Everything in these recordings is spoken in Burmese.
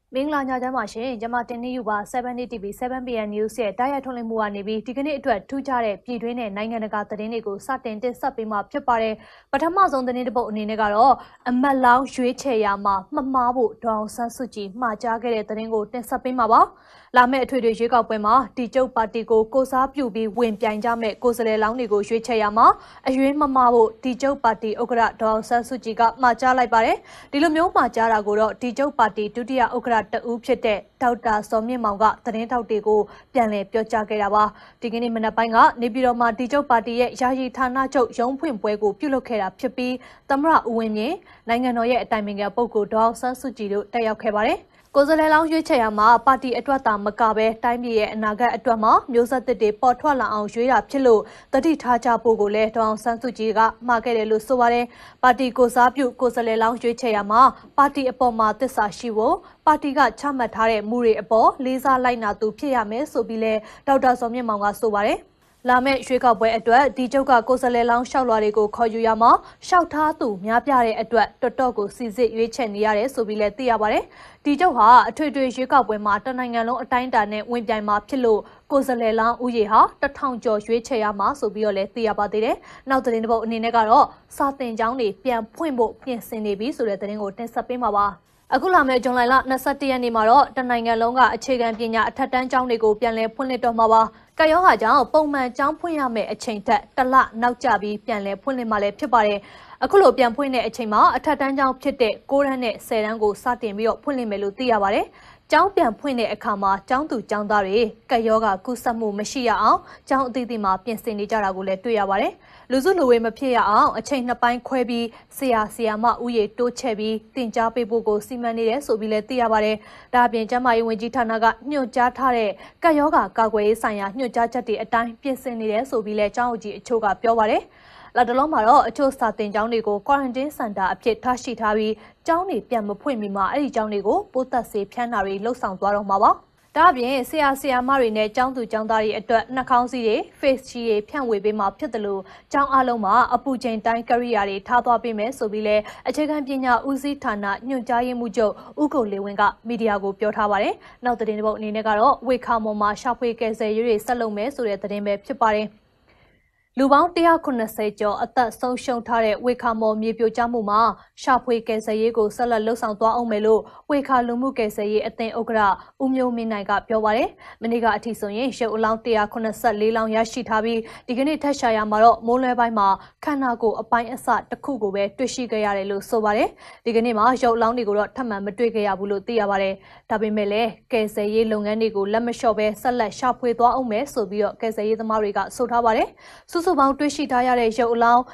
မင်္ဂလာညချမ်းပါရှင်ကျွန်မတင်နေယူပါ 7 TV 7pm News ရဲ့တိုက်ရိုက်ထုတ်လွှင့်မှုကနေပြီးဒီကနေ့အတွက်ထူးခြားတဲ့ပြည်တွင်းနဲ့နိုင်ငံတကာသတင်းတွေကိုစတင်တင်ဆက်ပေးမှာဖြစ်ပါတယ်ပထမဆုံးသတင်းတစ်ပုဒ်အနေနဲ့ကတော့အမတ်လောင်းရွေးချယ်ရာမှာမှမားဖို့ဒေါအောင်ဆန်းစုကြည်မှာကြားခဲ့တဲ့သတင်းကိုတင်ဆက်ပေးမှာပါလာမယ့်အထွေထွေရွေးကောက်ပွဲမှာဒီကျုပ်ပါတီကိုကိုစားပြုပြီးဝင်ပြိုင်ကြမဲ့ကိုယ်စားလှယ်လောင်းတွေကိုရွေးချယ်ရမှာအရွေးမမားဖို့ဒီကျုပ်ပါတီဥက္ကဋ္ဌဒေါအောင်ဆန်းစုကြည်ကမှာကြားလိုက်ပါတယ်ဒီလိုမျိုးမှာကြားတာကိုတော့ဒီကျုပ်ပါတီဒုတိယဥက္ကဋ္ဌတဦးဖြစ်တဲ့ဒေါက်တာစောမြင့်မောင်ကသတင်းထောက်တွေကိုပြန်လည်ပြောကြားခဲ့တာပါဒီကနေ့မနက်ပိုင်းကနေပြည်တော်မှာဒီကျုပ်ပါတီရဲ့ယာယီဌာနချုပ်ရုံးဖွင့်ပွဲကိုပြုလုပ်ခဲ့တာဖြစ်ပြီးသမရဦးဝင်းမြင့်နိုင်ငံတော်ရဲ့အတိုင်ပင်ခံပုဂ္ဂိုလ်ဒေါအောင်ဆန်းစုကြည်တို့တက်ရောက်ခဲ့ပါတယ်ကိုယ်စားလှယ်လောင်းရွေးချယ်ရမှာပါတီအတွက်သာမကပဲတိုင်းပြည်ရဲ့အနာဂတ်အတွက်မှာမျိုးဆက်သစ်တွေပေါ်ထွက်လာအောင်ရွေးတာဖြစ်လို့တတိထားကြဖို့ကိုလည်းဒေါအောင်ဆန်းစုကြည်ကမှာခဲ့တယ်လို့ဆိုပါတယ်ပါတီကိုစားပြုကိုယ်စားလှယ်လောင်းရွေးချယ်ရမှာပါတီအပေါ်မှာသစ္စာရှိဖို့ပါတီကချမှတ်ထားတဲ့မူတွေအပေါ်လေးစားလိုက်နာသူဖြစ်ရမယ်ဆိုပြီးလဲဒေါက်တာစောမြင့်မောင်ကဆိုပါတယ်လာမယ့်ရွေးကောက်ပွဲအတွက်ဒီကျုပ်ကကိုယ်စားလှယ်လောင်းလျှောက်လွှာတွေကိုခေါ်ယူရမှာလျှောက်ထားသူများပြတဲ့အတွက်တော်တော်ကိုစီစစ်ရွေးချယ်နေရတယ်ဆိုပြီးလည်းသိရပါတယ်။ဒီကျုပ်ဟာအထွေထွေရွေးကောက်ပွဲမှာတနိုင်ငံလုံးအတိုင်းအတာနဲ့ဝင်ပြိုင်မှာဖြစ်လို့ကိုယ်စားလှယ်လောင်းဦးရေဟာ1000ကျော်ရွေးချယ်ရမှာဆိုပြီးတော့လည်းသိရပါသေးတယ်။နောက်သတင်းတစ်ပုဒ်အနေနဲ့ကတော့စာသင်ကျောင်းတွေပြန်ဖွင့်ဖို့ပြင်ဆင်နေပြီဆိုတဲ့သတင်းကိုတင်ဆက်ပေးမှာပါ။အခုလာမယ့်ဇွန်လ21ရက်နေ့မှာတော့တနိုင်ငံလုံးကအခြေခံပညာအထက်တန်းကျောင်းတွေကိုပြန်လည်ဖွင့်လှစ်တော့မှာပါ။ကရောဂါကြောင့်ပုံမှန်ကျောင်းဖွင့်ရမယ့်အချိန်ထက်တစ်လနောက်ကျပြီးပြန်လည်ဖွင့်လှစ်မှလည်းဖြစ်ပါတယ်။အခုလိုပြန်ဖွင့်တဲ့အချိန်မှာအထက်တန်းကျောင်းဖြစ်တဲ့9တန်းနဲ့10တန်းကိုစတင်ပြီးတော့ဖွင့်လှစ်မယ်လို့သိရပါတယ်။ကျောင်းပြန်ဖွင့်တဲ့အခါမှာကျောင်းသူကျောင်းသားတွေကရောဂါကူးစက်မှုမရှိရအောင်ကျောင်းအသီးသီးမှာပြင်ဆင်နေကြတာကိုလည်းတွေ့ရပါတယ်။လူစုလူဝေးမဖြစ်ရအောင်အချိန်2ပိုင်းခွဲပြီးဆရာမဦးရေတိုးချဲ့ပြီးတင် ကြားပေးဖို့ကိုစီမံနေတယ်ဆိုပြီးလည်းသိရပါတယ်။ဒါအပြင်ကျန်းမာရေးဝန်ကြီးဌာနကညွှန်ကြားထားတဲ့ကပ်ရောဂါကာကွယ်ရေးဆိုင်ရာညွှန်ကြားချက်တွေအတိုင်းပြင်ဆင်နေတယ်ဆိုပြီးလည်းကျောင်းအုပ်ကြီးအချို့ကပြောပါတယ်။လာတလုံးမှာတော့အချို့စာတင်ကျောင်းတွေကို quarantine center အဖြစ်ထားရှိထားပြီးကျောင်းတွေပြန်မဖွင့်မီမှာအဲ့ဒီကျောင်းတွေကိုပိုးသက်ဆေးဖျန်းတာတွေလှုပ်ဆောင်သွားတော့မှာပါ။ဒါအပြင်ဆရာမတွေနဲ့ကျောင်းသူကျောင်းသားတွေအတွက်နှာခေါင်းစည်းတွေ face shield တွေဖြန့်ဝေပေးမှာဖြစ်တယ်လို့ကျောင်းအားလုံးမှာအပူချိန်တိုင်းကရိယာတွေထားသွားပေးမယ်ဆိုပြီးလဲအခြေခံပညာဦးစီးဌာနညွှန်ကြားရေးမှူးချုပ်ဦးကိုလေးဝင်းကမီဒီယာကိုပြောထားပါတယ်။နောက်သတင်းတစ်ပုဒ်အနေနဲ့ကတော့ဝေခါမော်မှာရှာဖွေကယ်ဆယ်ရေးတွေဆက်လုပ်မယ်ဆိုတဲ့သတင်းပဲဖြစ်ပါတယ်။လူပေါင်း190ကျော်အသက်ဆုံးရှုံးထားတဲ့ဝေခါမော်မြေပြိုကျမှုမှာရှာဖွေကယ်ဆယ်ရေးကိုဆက်လက်လှုပ်ဆောင်သွားအောင်မယ်လို့ဝေခါလူမှုကယ်ဆယ်ရေးအသင်းဥက္ကဋ္ဌဦးမျိုးမင်းနိုင်ကပြောပါတယ်။မနေ့ကအထိဆိုရင်ရုပ်အလောင်း184လောင်းရရှိထားပြီးဒီကနေ့ထပ်ရှာရမှာတော့မိုးလွဲပိုင်းမှာခန္ဓာကိုယ်အပိုင်းအစတစ်ခုကိုပဲတွေ့ရှိခဲ့ရတယ်လို့ဆိုပါတယ်။ဒီကနေ့မှာရုပ်အလောင်းတွေကိုတော့ထပ်မံမတွေ့ခဲ့ရဘူးလို့သိရပါတယ်။ဒါပေမဲ့လည်းကယ်ဆယ်ရေးလုပ်ငန်းတွေကိုလက်မလျှော့ပဲဆက်လက်ရှာဖွေသွားအောင်မယ်ဆိုပြီးတော့ကယ်ဆယ်ရေးသမားတွေကဆိုထားပါတယ်။စုစုပေါင်းတွေ့ရှိထားရတဲ့ရုပ်အလောင်း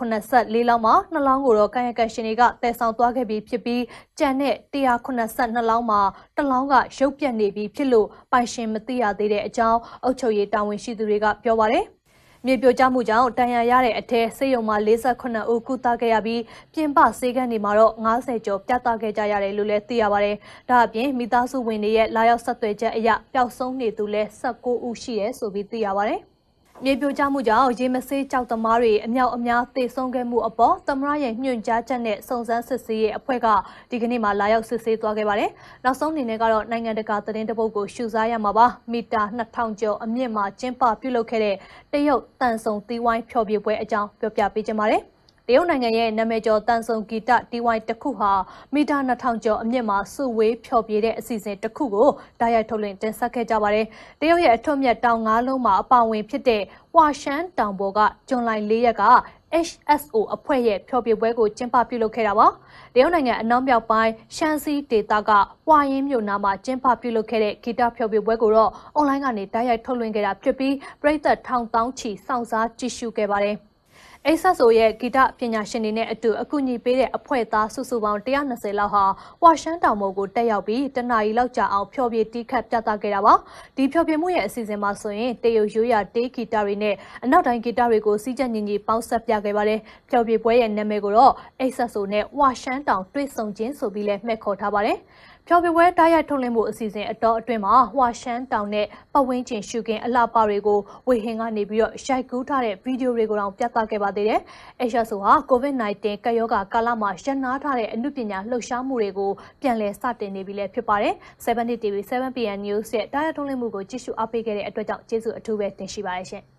184လောင်းမှာ2လောင်းကိုတော့ကာယကံရှင်တွေကတည်ဆောင်သွားခဲ့ပြီးဖြစ်ပြီးကျန်တဲ့182လောင်းမှာ1လောင်းကရုပ်ပြတ်နေပြီးဖြစ်လို့ပိုင်ရှင်မသိရသေးတဲ့အကြောင်းအုပ်ချုပ်ရေးတာဝန်ရှိသူတွေကပြောပါတယ်။မြေပြိုကျမှုကြောင့်တန်ရာရတဲ့အထက်ဆေးရုံမှာ48ဦးကုသခဲ့ရပြီးပြင်ပဆေးခန်းတွေမှာတော့90ကျော်ပြသခဲ့ကြရတယ်လို့လည်းသိရပါတယ်။ဒါအပြင်မိသားစုဝင်တွေရဲ့လာရောက်ဆက်သွယ်ချက်အရပျောက်ဆုံးနေသူလည်း19ဦးရှိတယ်ဆိုပြီးသိရပါတယ်။မြေပြိုကျမှုကြောင့်ရေမဆေးကြောက်သမားတွေအမြောက်အများသေဆုံးခဲ့မှုအပေါ်သမရရဲ့ညွှန်ကြားချက်နဲ့စုံစမ်းစစ်ဆေးရေးအဖွဲ့ကဒီကနေ့မှလာရောက်စစ်ဆေးသွားခဲ့ပါတယ်။နောက်ဆုံးအနေနဲ့ကတော့နိုင်ငံတကာသတင်းတပုတ်ကိုရှုစားရမှာပါ။မီတာ2000ကျော်အမြင့်မှာကျင်းပပြုလုပ်ခဲ့တဲ့တရုတ်တန်ဆုံသီးဝိုင်းဖျော်ဖြေပွဲအကြောင်းပြောပြပေးချင်ပါတယ်။တရုတ်နိုင်ငံရဲ့နာမည်ကျော်တန်ဆုံဂီတတီဝိုင်းတစ်ခုဟာမီတာ2000ကျော်အမြင့်မှာစုဝေးဖျော်ဖြေတဲ့အစီအစဉ်တစ်ခုကိုတိုက်ရိုက်ထုတ်လွှင့်တင်ဆက်ခဲ့ကြပါတယ်။တရုတ်ရဲ့အထွတ်မြတ်တောင်၅လုံးမှာအပါအဝင်ဖြစ်တဲ့ဟွာရှမ်းတောင်ပေါ်ကဇွန်လ4ရက်က HSO အဖွဲ့ရဲ့ဖျော်ဖြေပွဲကိုကျင်းပပြုလုပ်ခဲ့တာပါ။တရုတ်နိုင်ငံအနောက်မြောက်ပိုင်းရှမ်းစီးဒေသကဟွာယင်းမြို့နားမှာကျင်းပပြုလုပ်ခဲ့တဲ့ဂီတဖျော်ဖြေပွဲကိုတော့အွန်လိုင်းကနေတိုက်ရိုက်ထုတ်လွှင့်ခဲ့တာဖြစ်ပြီးပရိသတ်ထောင်သောင်းချီစောင့်စားကြည့်ရှုခဲ့ပါတယ်။ HSO ရဲ့ဂီတပညာရှင်တွေနဲ့အတူအကူအညီပေးတဲ့အဖွဲ့သားစုစုပေါင်း120လောက်ဟာဝါရှမ်းတောင်ပေါ်ကိုတက်ရောက်ပြီးတနာရီလောက်ကြာအောင်ဖျော်ဖြေတီးခတ်ပြသခဲ့တာပါဒီဖျော်ဖြေမှုရဲ့အစီအစဉ်မှာဆိုရင်တရုတ်ရိုးရာတေးဂီတတွေနဲ့အနောက်တိုင်းဂီတတွေကိုစီးကြညီညီပေါင်းဆက်ပြခဲ့ပါတယ်ဖျော်ဖြေပွဲရဲ့နာမည်ကိုတော့ HSO နဲ့ဝါရှမ်းတောင်တွေ့ဆုံခြင်းဆိုပြီးလဲမှတ်ခေါ်ထားပါတယ်ဖဖျော်ဖြေပွဲတိုက်ရိုက်ထုတ်လွှင့်မှုအစီအစဉ်အတော်အတွင်းမှာဟွာရှမ်းတောင်နဲ့ပတ်ဝန်းကျင်ရှုခင်းအလှပတွေကိုဝေဟင်ကနေပြီးတော့ရိုက်ကူးထားတဲ့ဗီဒီယိုတွေကိုတောင်ပြသခဲ့ပါသေးတယ်။အဲ့ရှဆိုဟာ COVID-19 ကပ်ရောဂါကာလမှာရပ်နားထားတဲ့အမှုပညာလှုပ်ရှားမှုတွေကိုပြန်လည်စတင်နေပြီလည်းဖြစ်ပါတယ်။ 7 TV 7 PM News ရဲ့တိုက်ရိုက်ထုတ်လွှင့်မှုကိုကြည့်ရှုအားပေးခဲ့တဲ့အတွက်ကြောင့်ကျေးဇူးအထူးပဲတင်ရှိပါတယ်ရှင်။